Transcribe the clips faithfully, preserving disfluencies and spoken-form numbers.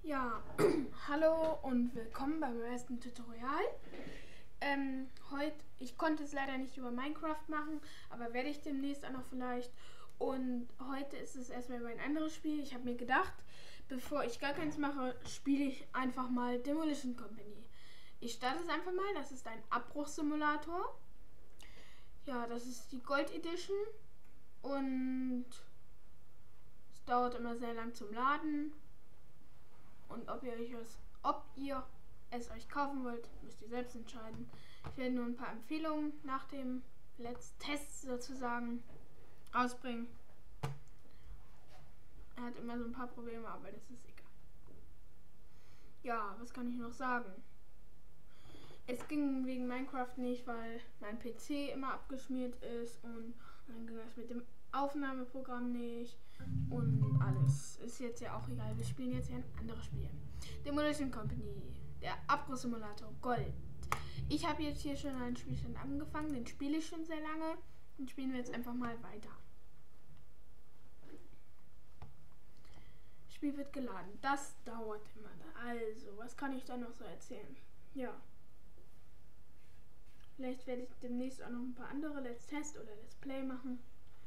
Ja, hallo und willkommen beim ersten Tutorial. Ähm, heute, ich konnte es leider nicht über Minecraft machen, aber werde ich demnächst auch noch vielleicht. Und heute ist es erstmal über ein anderes Spiel. Ich habe mir gedacht, bevor ich gar keins mache, spiele ich einfach mal Demolition Company. Ich starte es einfach mal, das ist ein Abbruchssimulator. Ja, das ist die Gold Edition und es dauert immer sehr lang zum Laden. Und ob ihr, euch es, ob ihr es euch kaufen wollt, müsst ihr selbst entscheiden. Ich werde nur ein paar Empfehlungen nach dem Let's Test sozusagen rausbringen. Er hat immer so ein paar Probleme, aber das ist egal. Ja, was kann ich noch sagen? Es ging wegen Minecraft nicht, weil mein P C immer abgeschmiert ist und dann ging es mit dem Aufnahmeprogramm nicht und alles. Ist jetzt ja auch egal, wir spielen jetzt ja ein anderes Spiel. Demolition Company, der Abbruchsimulator Gold. Ich habe jetzt hier schon einen Spielstand angefangen, den spiele ich schon sehr lange und spielen wir jetzt einfach mal weiter. Spiel wird geladen, das dauert immer. Also, was kann ich da noch so erzählen? Ja. Vielleicht werde ich demnächst auch noch ein paar andere Let's Test oder Let's Play machen.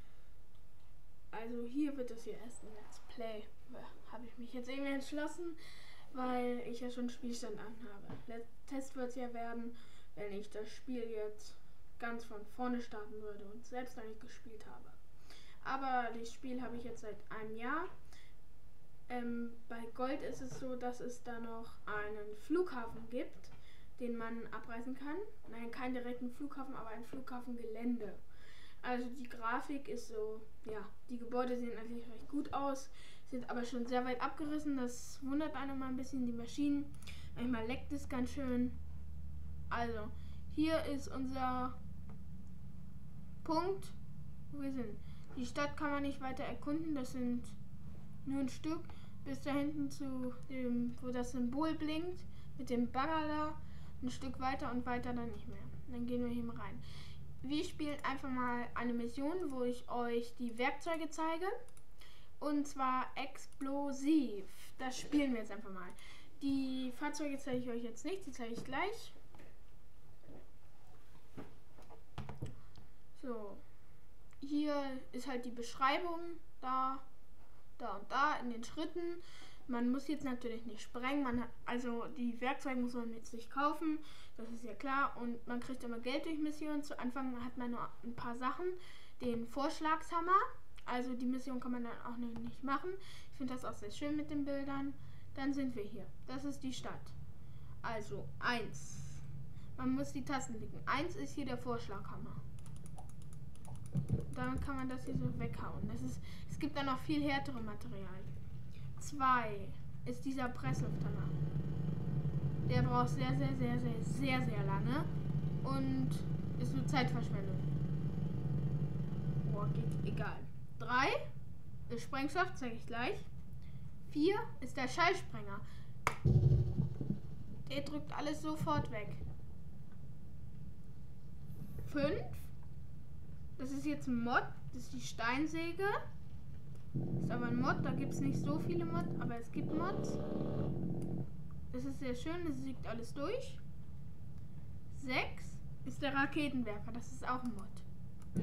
Also hier wird es hier erst ein Let's Play. Habe ich mich jetzt irgendwie entschlossen, weil ich ja schon Spielstand anhabe. Let's Test wird es ja werden, wenn ich das Spiel jetzt ganz von vorne starten würde und selbst noch nicht gespielt habe. Aber das Spiel habe ich jetzt seit einem Jahr. Ähm, bei Gold ist es so, dass es da noch einen Flughafen gibt, den man abreißen kann. Nein, keinen direkten Flughafen, aber ein Flughafengelände. Also die Grafik ist so, ja, die Gebäude sehen eigentlich recht gut aus, sind aber schon sehr weit abgerissen. Das wundert einen mal ein bisschen, die Maschinen. Manchmal leckt es ganz schön. Also, hier ist unser Punkt, wo wir sind. Die Stadt kann man nicht weiter erkunden, das sind nur ein Stück bis da hinten zu dem, wo das Symbol blinkt, mit dem Bagger da. Ein Stück weiter und weiter dann nicht mehr. Dann gehen wir hier mal rein. Wir spielen einfach mal eine Mission, wo ich euch die Werkzeuge zeige. Und zwar explosiv. Das spielen wir jetzt einfach mal. Die Fahrzeuge zeige ich euch jetzt nicht, die zeige ich gleich. So. Hier ist halt die Beschreibung. Da, da und da in den Schritten. Man muss jetzt natürlich nicht sprengen, man hat, also die Werkzeuge muss man jetzt nicht kaufen, das ist ja klar, und man kriegt immer Geld durch Missionen. Zu Anfang hat man nur ein paar Sachen, den Vorschlagshammer, also die Mission kann man dann auch noch nicht machen. Ich finde das auch sehr schön mit den Bildern. Dann sind wir hier, das ist die Stadt. Also eins, man muss die Tasten klicken. eins ist hier der Vorschlaghammer. Dann kann man das hier so weghauen. Das ist, es gibt dann noch viel härtere Materialien. zwei ist dieser Presslufthammer. Der braucht sehr, sehr, sehr, sehr, sehr, sehr lange und ist nur Zeitverschwendung. Boah, geht egal. drei ist Sprengstoff, zeige ich gleich. vier ist der Schallsprenger. Der drückt alles sofort weg. fünf, das ist jetzt ein Mod, das ist die Steinsäge. Ist aber ein Mod, da gibt es nicht so viele Mods, aber es gibt Mods. Das ist sehr schön, das siegt alles durch. sechs ist der Raketenwerfer, das ist auch ein Mod.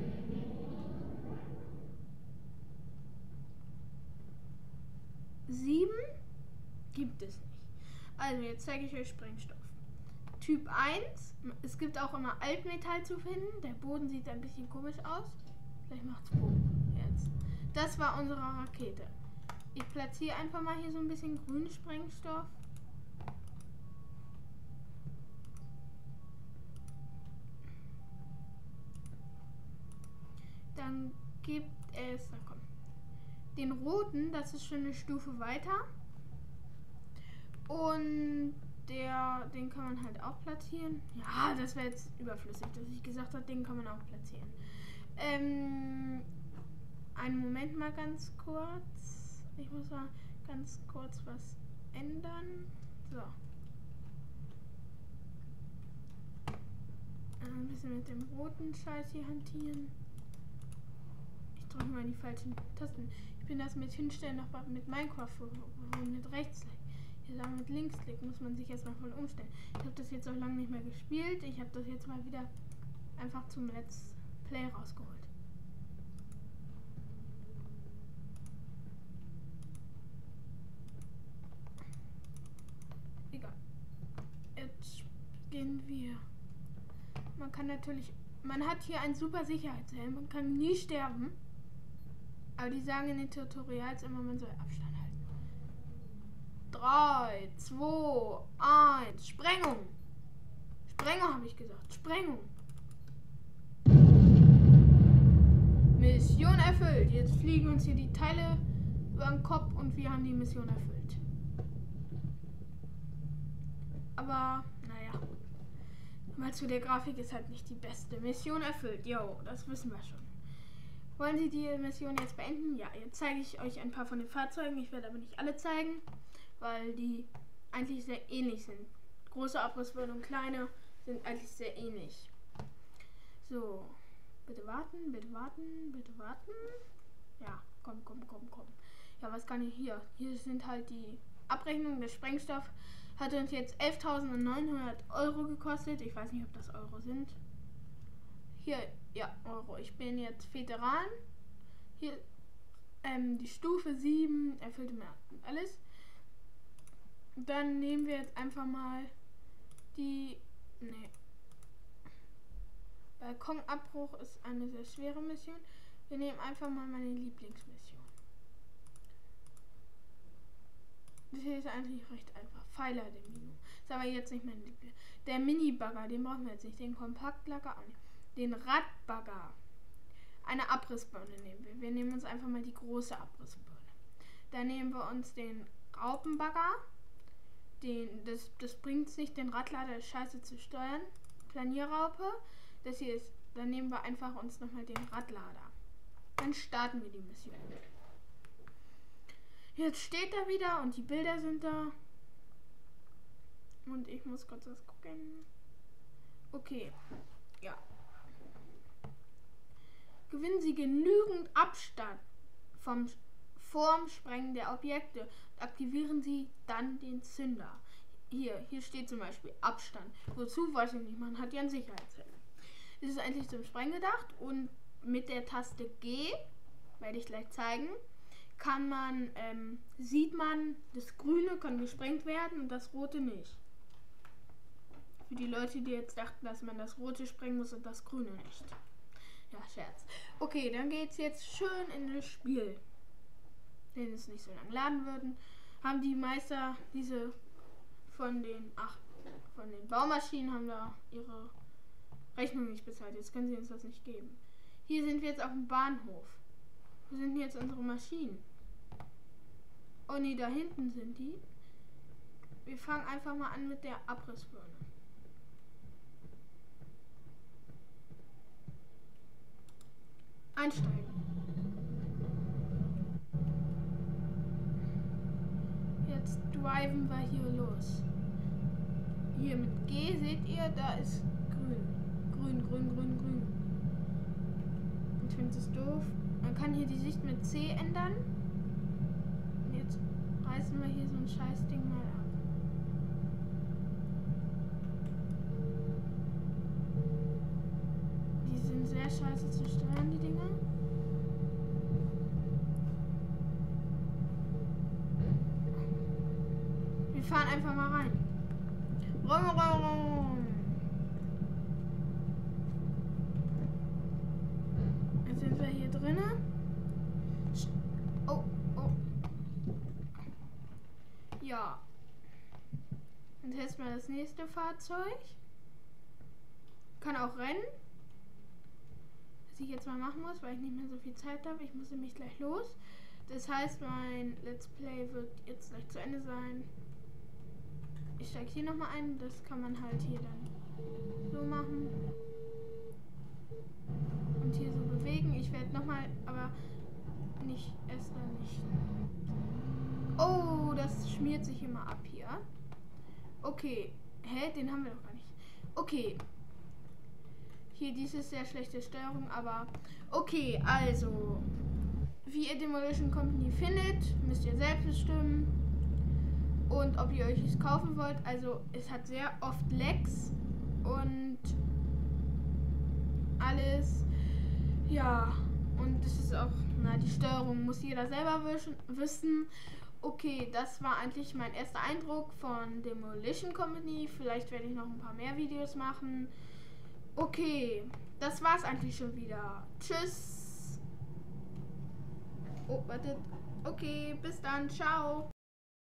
sieben gibt es nicht. Also jetzt zeige ich euch Sprengstoff. Typ eins, es gibt auch immer Altmetall zu finden. Der Boden sieht ein bisschen komisch aus. Vielleicht macht es Boden jetzt. Das war unsere Rakete. Ich platziere einfach mal hier so ein bisschen grünen Sprengstoff. Dann gibt es, na komm, den roten, das ist schon eine Stufe weiter. Und der, den kann man halt auch platzieren. Ja, das wäre jetzt überflüssig, dass ich gesagt habe, den kann man auch platzieren. Ähm... Einen Moment mal ganz kurz. Ich muss mal ganz kurz was ändern. So. Ein bisschen mit dem roten Scheiß hier hantieren. Ich drücke mal die falschen Tasten. Ich bin das mit Hinstellen noch mit Minecraft mit rechts. Hier sagen, mit Linksklick muss man sich erstmal voll umstellen. Ich habe das jetzt auch lange nicht mehr gespielt. Ich habe das jetzt mal wieder einfach zum Let's Play rausgeholt. Egal. Jetzt gehen wir. Man kann natürlich, man hat hier einen super Sicherheitshelm, man kann nie sterben. Aber die sagen in den Tutorials immer, man soll Abstand halten. drei, zwei, eins, Sprengung! Sprengung habe ich gesagt, Sprengung! Mission erfüllt. Jetzt fliegen uns hier die Teile über den Kopf und wir haben die Mission erfüllt. Aber, naja. Mal zu der Grafik ist halt nicht die beste. Mission erfüllt, jo, das wissen wir schon. Wollen Sie die Mission jetzt beenden? Ja, jetzt zeige ich euch ein paar von den Fahrzeugen. Ich werde aber nicht alle zeigen, weil die eigentlich sehr ähnlich sind. Große Abrissbirne und kleine sind eigentlich sehr ähnlich. So, bitte warten, bitte warten, bitte warten. Ja, komm, komm, komm, komm. Ja, was kann ich hier? Hier sind halt die Abrechnungen. Der Sprengstoff hat uns jetzt elftausendneunhundert Euro gekostet. Ich weiß nicht, ob das Euro sind. Hier, ja, Euro. Ich bin jetzt Veteran. Hier, ähm, die Stufe sieben erfüllte mir alles. Dann nehmen wir jetzt einfach mal die, nee. Balkonabbruch ist eine sehr schwere Mission. Wir nehmen einfach mal meine Lieblingsmission. Das hier ist eigentlich recht einfach. Pfeiler der Mino. Ist aber jetzt nicht mein Lieblings. Der Mini-Bagger, den brauchen wir jetzt nicht. Den Kompaktlager auch nicht. Den Radbagger. Eine Abrissbirne nehmen wir. Wir nehmen uns einfach mal die große Abrissbirne. Dann nehmen wir uns den Raupenbagger. Den, das, das bringt es nicht, den Radlader ist scheiße zu steuern. Planierraupe. Das hier ist, dann nehmen wir einfach uns nochmal den Radlader. Dann starten wir die Mission. Jetzt steht er wieder und die Bilder sind da. Und ich muss kurz was gucken. Okay, ja. Gewinnen Sie genügend Abstand vom vorm Sprengen der Objekte und aktivieren Sie dann den Zünder. Hier, hier steht zum Beispiel Abstand. Wozu, weiß ich nicht, man hat ja einen Sicherheitshelm. Das ist eigentlich zum Sprengen gedacht und mit der Taste G, werde ich gleich zeigen, kann man, ähm, sieht man, das Grüne kann gesprengt werden und das Rote nicht. Für die Leute, die jetzt dachten, dass man das Rote sprengen muss und das Grüne nicht. Ja, Scherz. Okay, dann geht's jetzt schön in das Spiel. Wenn es nicht so lange laden würden, haben die Meister diese von den, ach, von den Baumaschinen haben da ihre Rechnung nicht bezahlt. Jetzt können sie uns das nicht geben. Hier sind wir jetzt auf dem Bahnhof. Wo sind jetzt unsere Maschinen? Oh nee, da hinten sind die. Wir fangen einfach mal an mit der Abrissbirne. Einsteigen. Jetzt driven wir hier los. Hier mit G seht ihr, da ist grün. Grün, grün, grün, grün. Ich finde es doof. Man kann hier die Sicht mit C ändern. Und jetzt reißen wir hier so ein scheiß Ding mal ab. Die sind sehr scheiße zu steuern, die Dinger. Wir fahren einfach mal rein. Rum, rum, rum. Jetzt sind wir hier drinnen. Oh, oh. Ja. Dann testen wir das nächste Fahrzeug. Kann auch rennen. Was ich jetzt mal machen muss, weil ich nicht mehr so viel Zeit habe. Ich muss nämlich gleich los. Das heißt, mein Let's Play wird jetzt gleich zu Ende sein. Ich steige hier nochmal ein. Das kann man halt hier dann so machen. Und hier so bewegen. Ich werde nochmal, aber nicht, erst dann nicht. Oh, das schmiert sich immer ab hier. Okay. Hä? Den haben wir doch gar nicht. Okay. Hier, dieses sehr schlechte Steuerung, aber okay, also wie ihr Demolition Company findet, müsst ihr selbst bestimmen. Und und ob ihr euch es kaufen wollt. Also es hat sehr oft Lags und alles. Ja, und es ist auch, na, die Steuerung muss jeder selber wissen. Okay, das war eigentlich mein erster Eindruck von Demolition Company. Vielleicht werde ich noch ein paar mehr Videos machen. Okay, das war's eigentlich schon wieder. Tschüss. Oh, wartet. Okay, bis dann. Ciao.